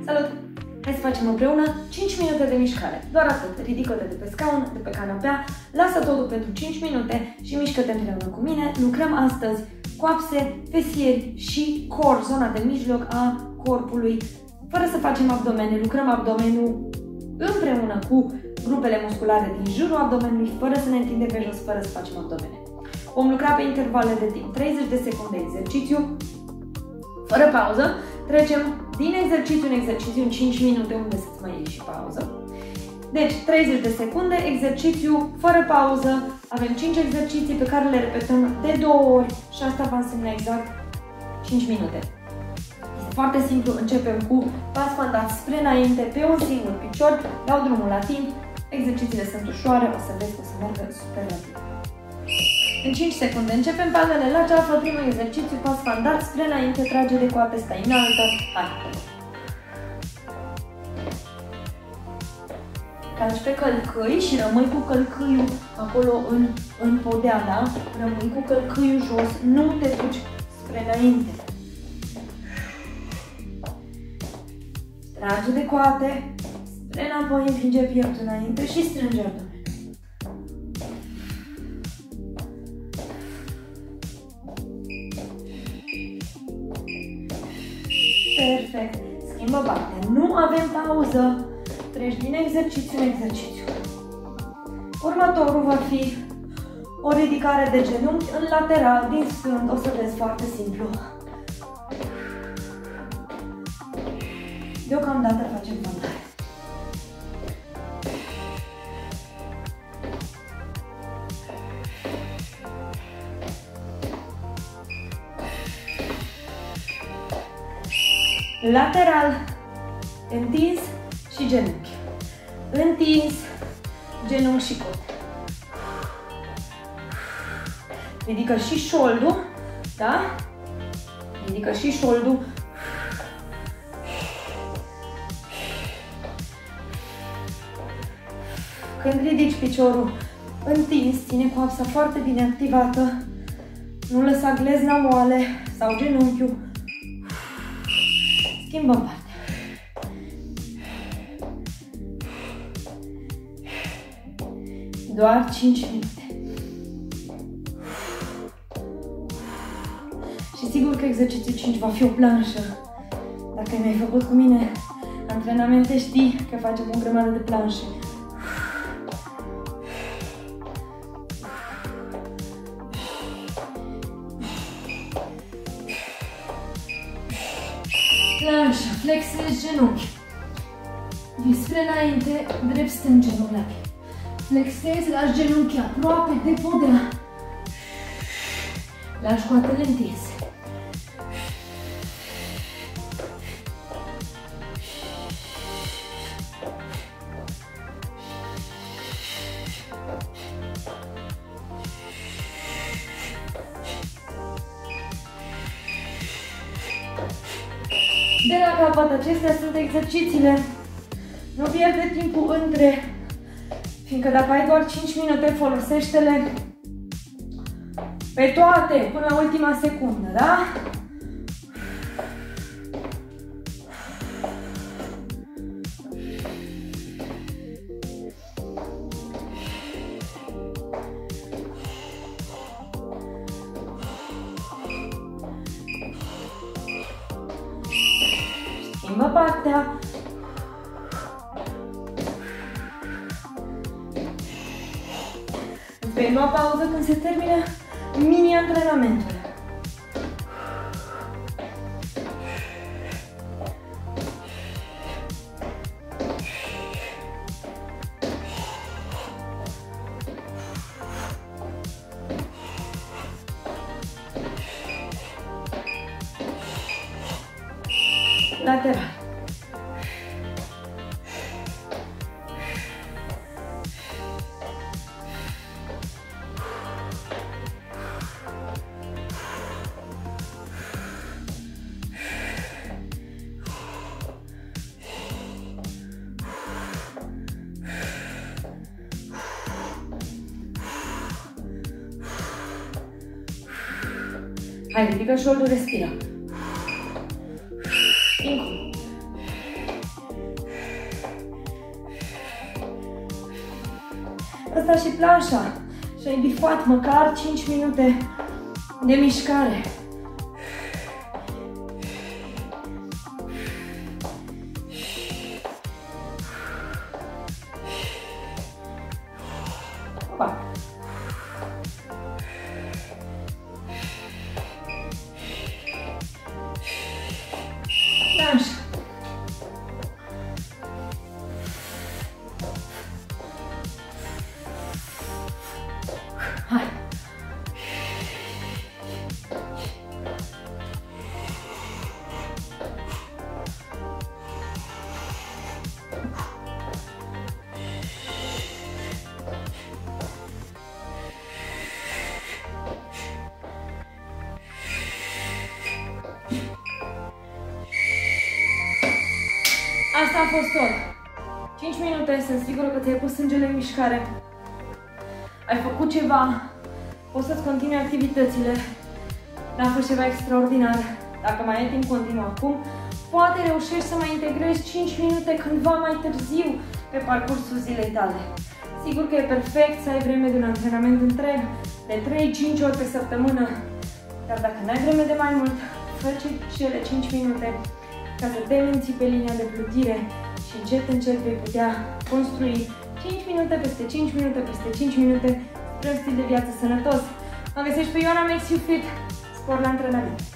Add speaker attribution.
Speaker 1: Salut! Hai să facem împreună 5 minute de mișcare. Doar atât. Ridică-te de pe scaun, de pe canapea, lasă totul pentru 5 minute și mișcă-te împreună cu mine. Lucrăm astăzi coapse, fesieri și core, zona de mijloc a corpului, fără să facem abdomene. Lucrăm abdomenul împreună cu grupele musculare din jurul abdomenului, fără să ne întindem pe jos, fără să facem abdomene. Vom lucra pe intervale de timp, 30 de secunde exercițiu, fără pauză. Trecem din exercițiu în exercițiu în 5 minute, unde să-ți mai iei și pauză. Deci, 30 de secunde, exercițiu fără pauză. Avem 5 exerciții pe care le repetăm de 2 ori și asta va însemna exact 5 minute. Este foarte simplu, începem cu pas fondat spre înainte, pe un singur picior, dau drumul la timp, exercițiile sunt ușoare, o să vezi că o să meargă super rapid. În 5 secunde începem palmele la ceafă, primul exercițiu, pas fondat spre înainte, trage de coate, stai înaltă, hai! Calci pe călcâi și rămâi cu călcâiul acolo în podea, da? Rămâi cu călcâiul jos, nu te duci spre înainte. Trage de coate, spre înapoi, împinge pieptul înainte și strânge abdomenul. Perfect. Schimbă partea. Nu avem pauză. Treci din exercițiu în exercițiu. Următorul va fi o ridicare de genunchi în lateral, din stâng. O să vezi, foarte simplu. Deocamdată facem fondare. Lateral, întins și genunchi. Întins, genunchi și cot. Ridică și șoldul, da? Ridică și șoldul. Când ridici piciorul întins, ține coapsa foarte bine activată. Nu lăsa glezna moale sau genunchiul. Schimbăm partea. Doar 5 minute. Și sigur că exercițiul 5 va fi o planșă. Dacă mi-ai făcut cu mine antrenamente, știi că facem o grămadă de planșe. Planșă, flexezi genunchi. Vii spre înainte, drept stâng genunchi. Flexezi, lași genunchii aproape de podea. Lași coatele întinse. De la capăt, acestea sunt exercițiile. Nu pierde timpul între, fiindcă dacă ai doar 5 minute, folosește-le pe toate, până la ultima secundă, da? Schimbă partea. Îți vei lua pauză când se termină mini-antrenamentul. Lateral. Hai, ridică șoldul, respiră. Încă. ca și planșa și ai bifat măcar 5 minute de mișcare. Opa. Planșa. Hai. Asta a fost tot. 5 minute, sunt sigură că ți-ai pus sângele în mișcare. Ai făcut ceva, poți să-ți continui activitățile. N-a fost ceva extraordinar. Dacă mai ai timp, continuă acum. Poate reușești să mai integrezi 5 minute cândva mai târziu pe parcursul zilei tale. Sigur că e perfect să ai vreme de un antrenament întreg, de 3-5 ori pe săptămână. Dar dacă n-ai vreme de mai mult, fă cele 5 minute ca să te menții pe linia de plutire și încet vei putea construi 5 minute peste 5 minute peste 5 minute spre un stil de viață sănătos. Mă găsești pe Ioana Makes You Fit, spor la antrenament.